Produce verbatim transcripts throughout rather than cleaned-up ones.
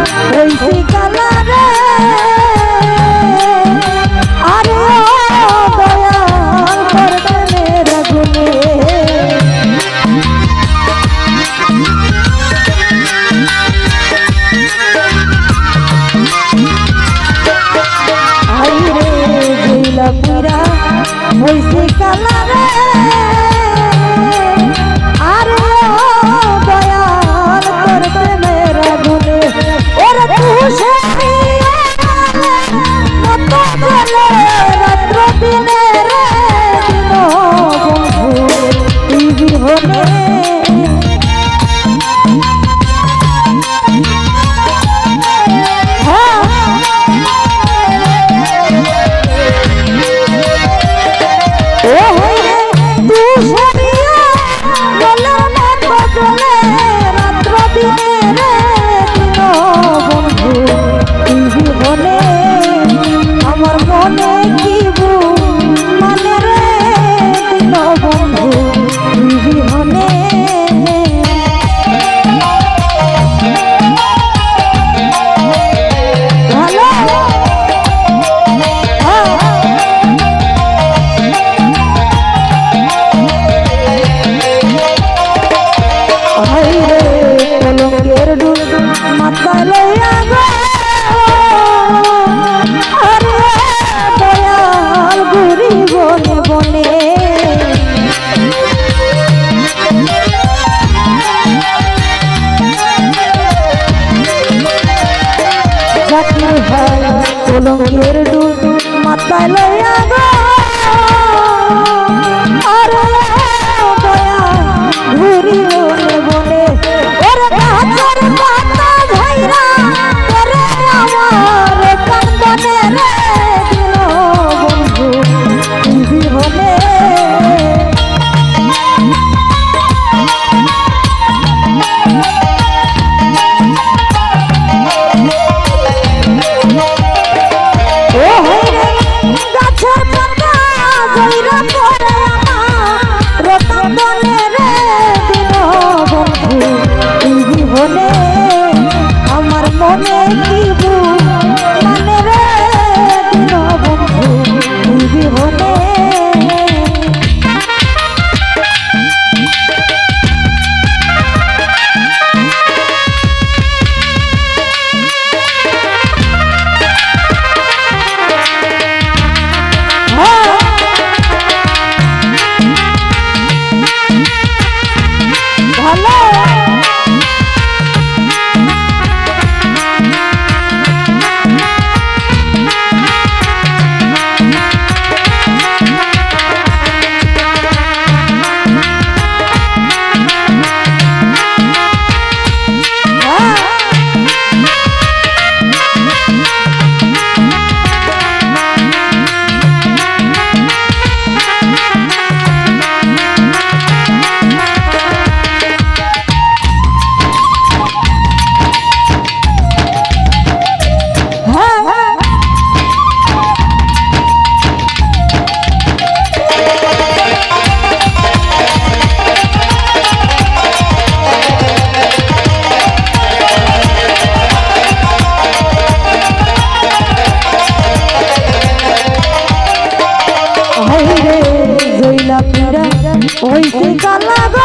হইছি কালা রে আরে দয়াল তোর প্রেমের আগুনে আইরে জইলা পুরা হইছি কালা রে আরে দয়াল তোর প্রেমের আগুনে ওরে তুষে মত চলে রাত্র দিনে রে দিন বন্ধু তুই বিহনে আমার মনে কি মানে রে দিন বন্ধু তুই বিহনে ভালো হাইরে কলঙ্কের ডুব মাথায় লইয়া গো আরে দয়াল ঘুরি বনে বনে জাকির ভাই কলঙ্কের ডুব মাথায় লইয়া গো আরে দয়াল ঘুরি বনে বনে ওরে গাছের পাতা ঝাইরা করে আমার কান্দনে রে দিল বন্ধু তুই হলে ও হইরে গাছের পাতা ঝাইরা করে আমার কান্দনে রে দিল বন্ধু তুই হলে আমার মনে কি মানে রে দিল বন্ধু তুই হলে ভালো জইলা পুরা হইছে কালা গো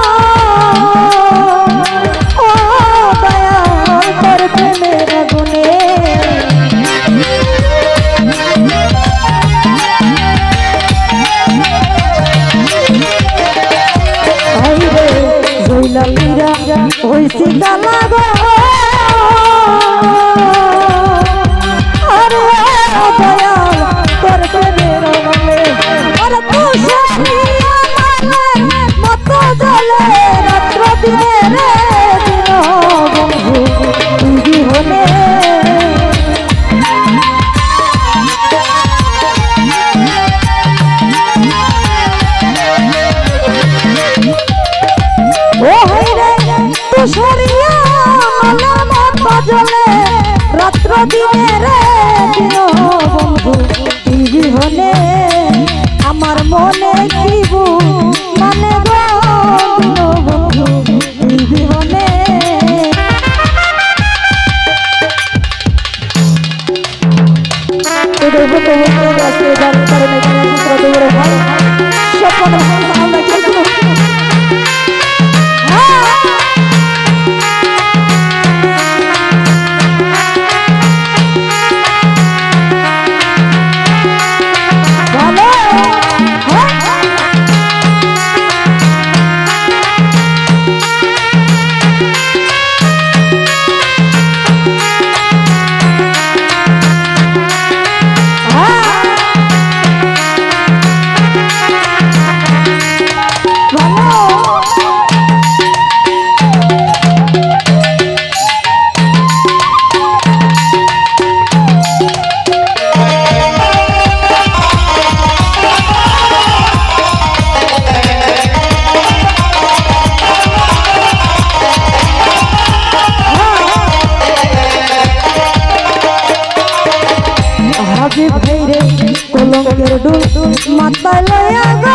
ও দয়াল তোর প্রেমের আগুনে আইরে জইলা পুরা হইছে কালা গো আরে দয়াল তোর প্রেমের আগুনে আরে তুষে মত জলে রাত্র দিনে রে দিন বন্ধু তুই হলে আজকে যার কারণে পুত্র দৌড়ে ভাই সপন আমরা কিন্তু কলঙ্কের ডুল মাথায় লইয়া গো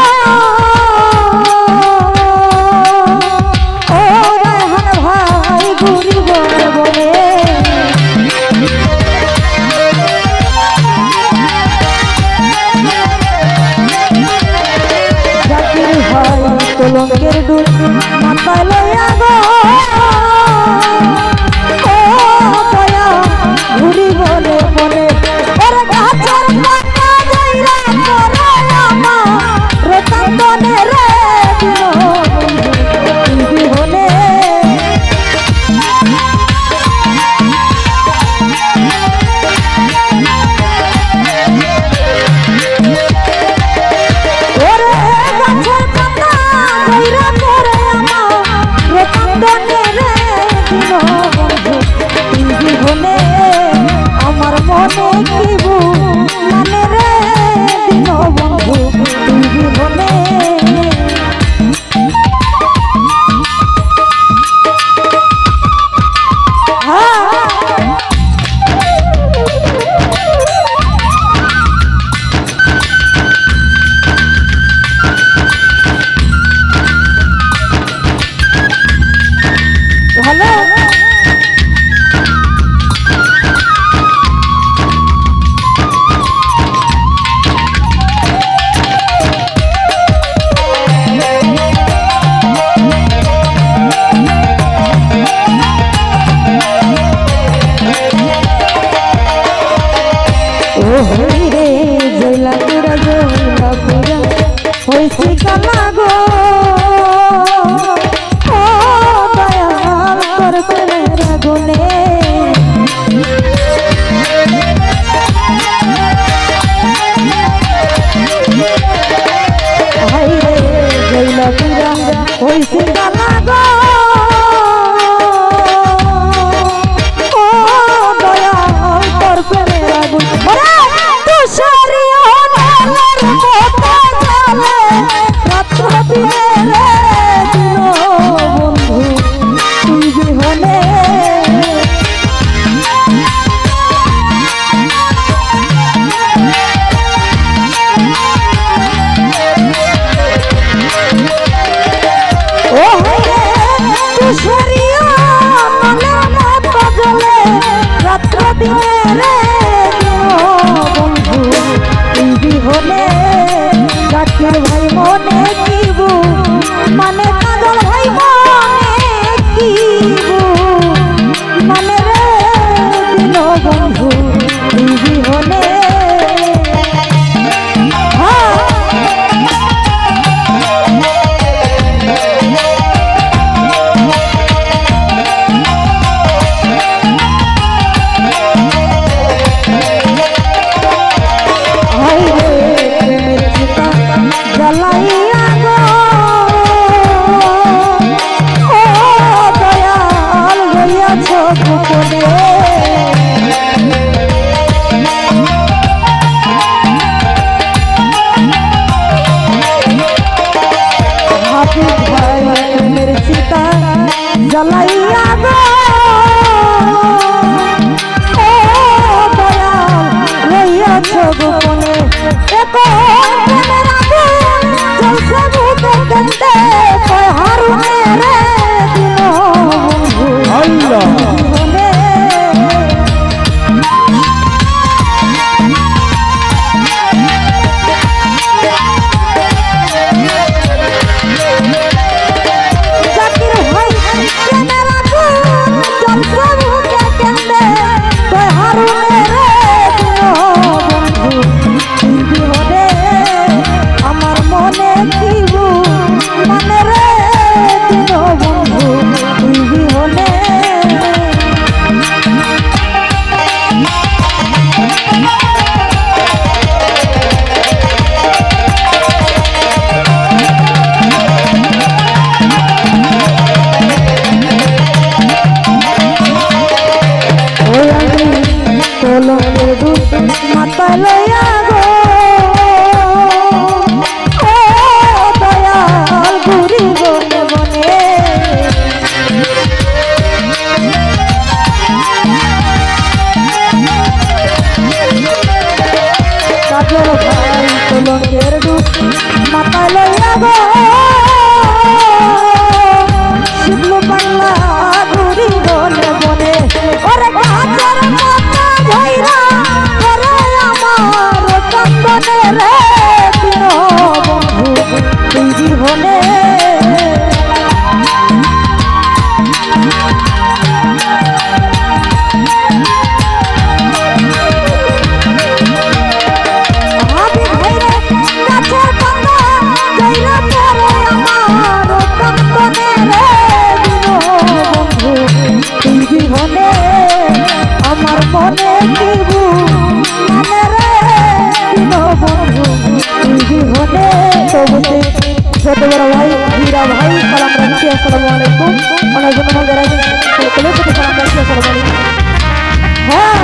ও রায়হান ভাই ঘুরিব বলে জাতির ভাই কলঙ্কের ডুল মাথায় লইয়া গো ও দয়া ঘুরি বলে বলে ওরে গাছের আমার মনে কি মানে রে দিন বন্ধু তুই মনে ভালো রে জয়লা পুরা জয়লা পুরা হইছি কালা গো ও দয়াল তোর প্রেমের গুণে হাই রে জয়লা পুরা হইছি কালা গো ও দয়াল তোর প্রেমের গুণে কলঙ্কের ডুব মাথায় লইয়া গো শিবলু বাংলা ঘুরি বলে বলে ওরে গাছের পাতা ঝাইরা ওরে আমার চন্দনে রে দিন বন্ধু তুই জীবনে আমার মনে দিবু মনে রে দিন বন্ধু তুই জীবনে তবুতে ছোট বড় ভাই হীরা ভাই সালাম রাখছি আসসালামু আলাইকুম অনেক ধন্যবাদ জানাই সকলের সাথে সালাম রাখছি আসসালামু আলাইকুম হ্যাঁ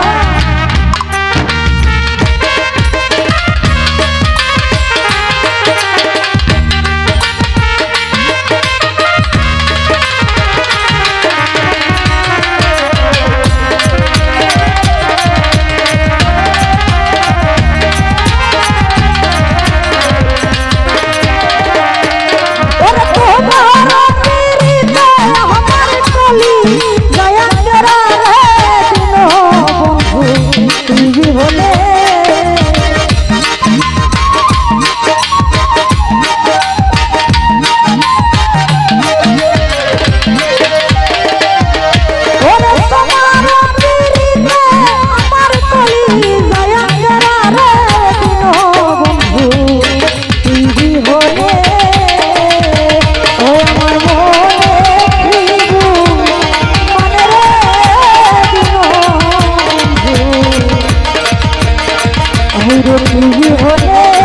হলে